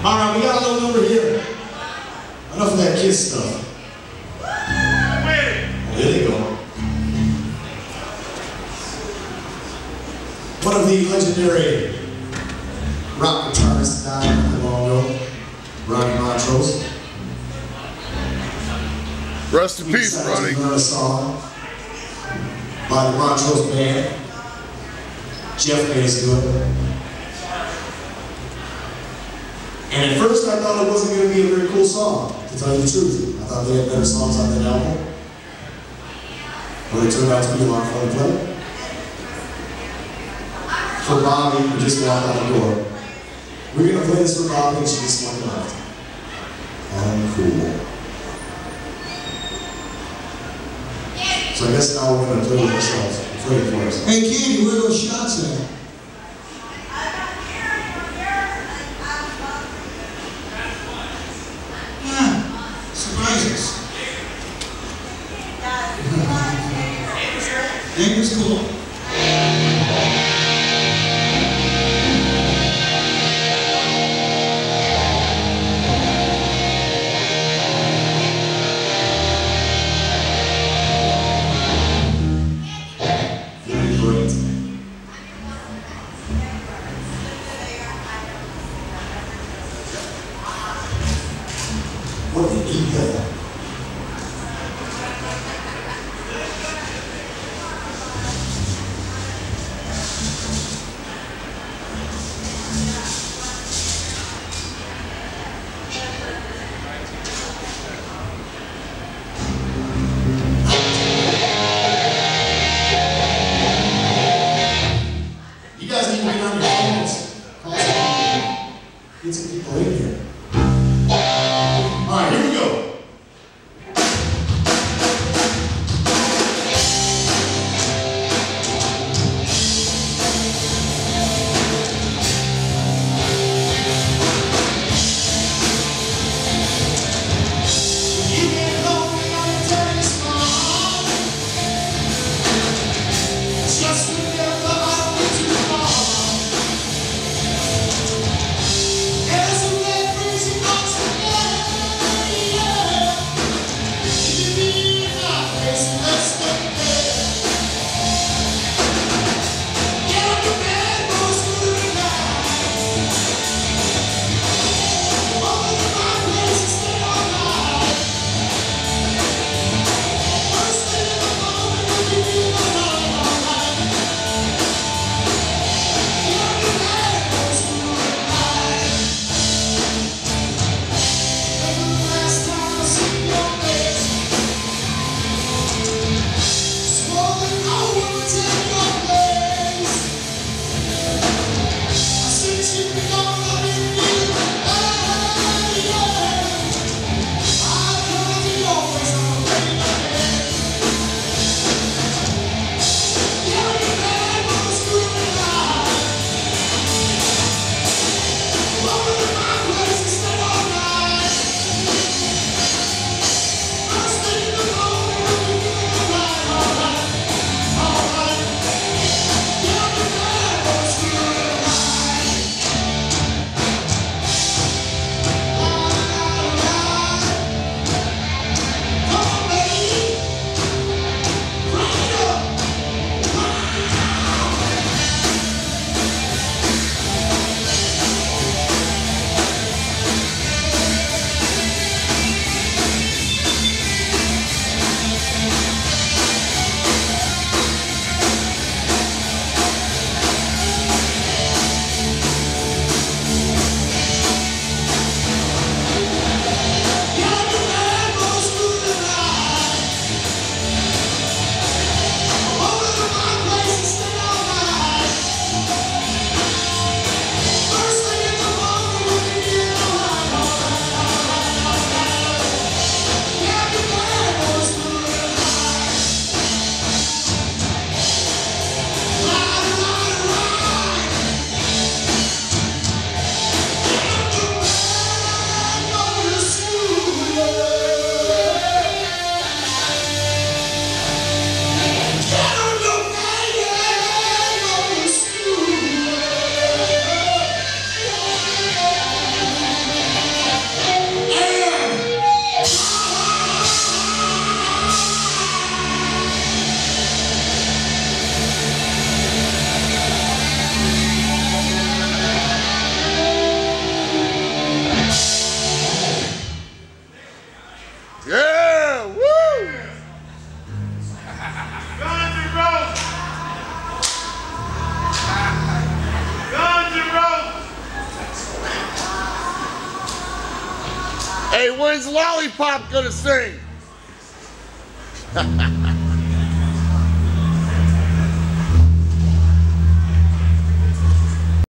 All right, we got a little number here. Enough of that Kiss stuff. Oh, there they go. One of the legendary rock guitarists died not too long ago, Ronnie Montrose. Rest in peace, Ronnie. We learned a song by the Montrose Band. Jeff made us do it. And at first I thought it wasn't going to be a very cool song, to tell you the truth. I thought they had better songs on that album. But it turned out to be a lot of fun to play. For Bobby, who just walked out the door. We're going to play this for Bobby, and she just went left. Uncool. So I guess now we're going to play with ourselves. Play it for us. Hey, Candy, where are those shots at? Surprises. Name is cool. Very great. What did he do? You guys need to get on your phones. Call some people. Get some people in here. All right, here we go. You get lonely on a dirty spot. Just remember I went too far. As a referee Hey, when's Lollipop gonna sing?